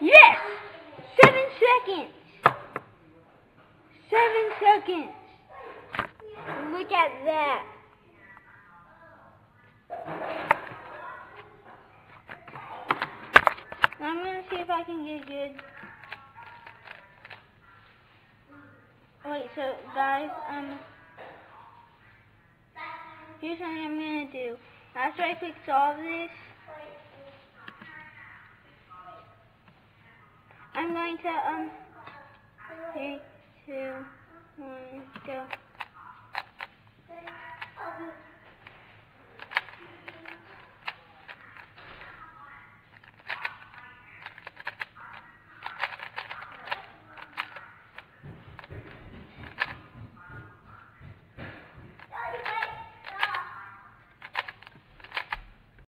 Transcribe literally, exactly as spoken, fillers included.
Yes! Seven seconds! Seven seconds! Look at that! Now I'm gonna see if I can get good. Wait, so guys, um, here's what I'm gonna do. After I click solve this, I'm going to, um, three, two, one, go.